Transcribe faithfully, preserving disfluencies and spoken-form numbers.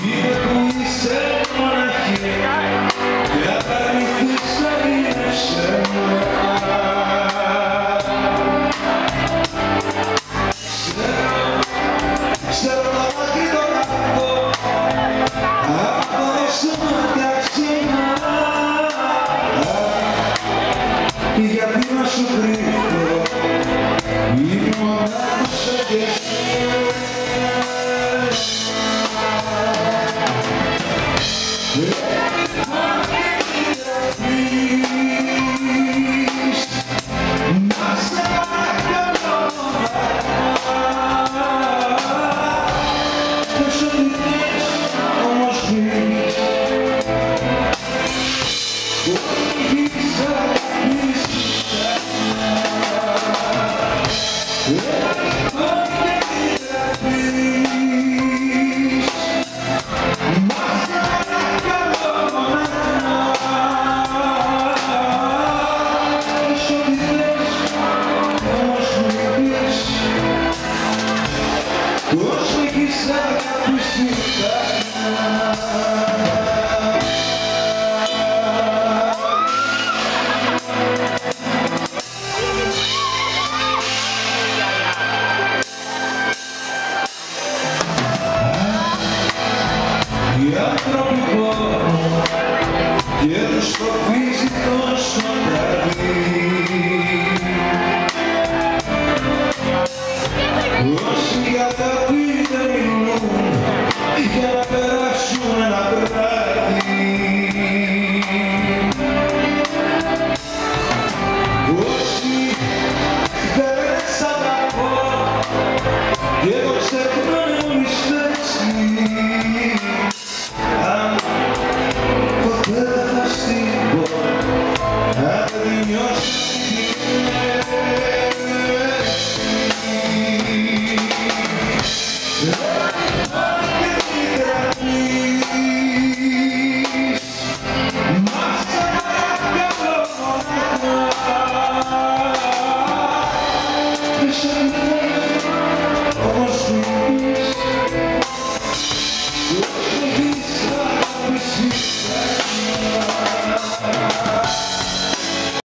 Είναι που είσαι μοναχή και απαρνηθείς να είναι ψέμα. Ξέρω να μάθει το κακό από όσο μάτια ξένα, γιατί να σου κρύβω είναι μονάχος σαν και εσύ. Οι άνθρωποι πόνο και τους φοβίζει τόσο βράδυ. Όσοι για τα πίτα μιλούν για να περάσουν ένα βράδυ. Όσοι δεν σ' αγαπώ και το ξεχνάνε